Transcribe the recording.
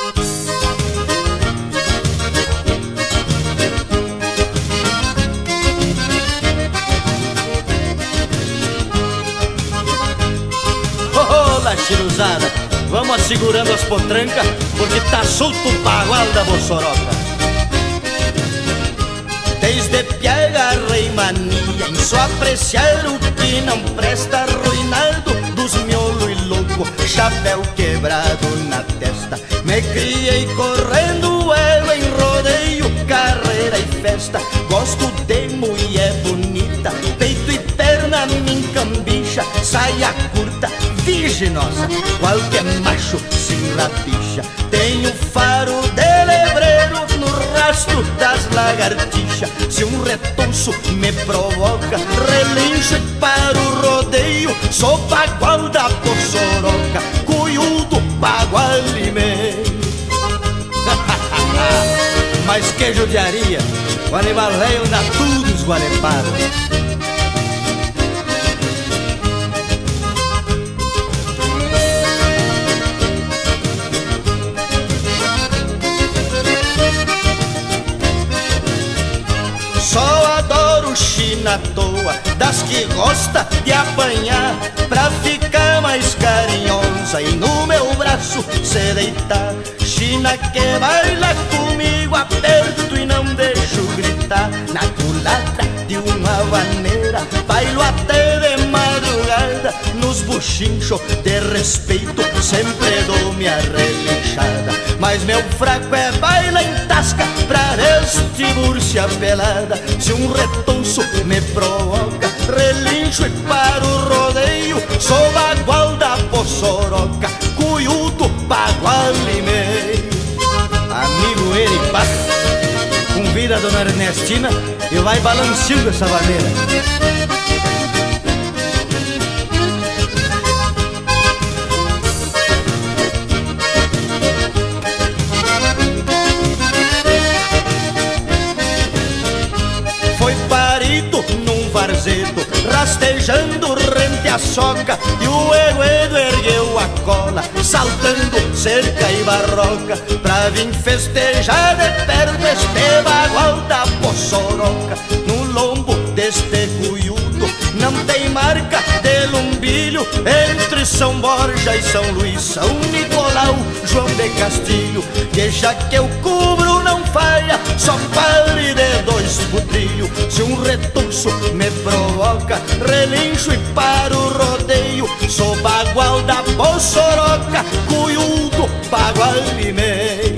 Chiruzada, vamos assegurando as potrancas, porque tá solto o bagual da Bossoroca. Desde piega rei mania, em só apreciar o que não presta, arruinado dos miolo e louco, chapéu quebrado na testa. Me criei correndo eu em rodeio, carreira e festa. Gosto de mulher bonita, peito e perna me encambicha, saia curta, virginosa, qualquer macho se rapicha. Tenho faro de lebreiro no rastro das lagartixas. Se um retonço me provoca, relincho e para o rodeio. Sou bagual da Bossoroca, cuiudo, bagual e meio. Mas que judiaria, o animal velho anda tudo esgualepado. Só adoro china à toa, das que gosta de apanhar, pra ficar mais carinhosa e no meu braço se deitar. China que baila comigo aperto e não deixo gritar. Na culatra de uma maneira, bailo até de madrugada. Nos buchinchos de respeito, sempre dou minha relinchada. Mas meu fraco é baila em tasca, pra vestir-se pelada. Se um retonço me provoca, relincho e para o rodeio. Sou bagual da Bossoroca, cuiudo, bagual e meio. Amigo ele passa, convida a dona Ernestina e vai balançando essa vaneira. Varzedo, rastejando rente à soca, e o eguedo ergueu a cola, saltando cerca e barroca, pra vir festejar de perto este bagual da Bossoroca. No lombo deste cuiudo não tem marca de lumbilho, entre São Borja e São Luís, São Nicolau, João de Castilho. Deixa que eu cubro, não falha, só pare de dois putrilhos. Se um retonço me provoca, relincho e para o rodeio. Sou bagual da Bossoroca, cuiudo, bagual e meio.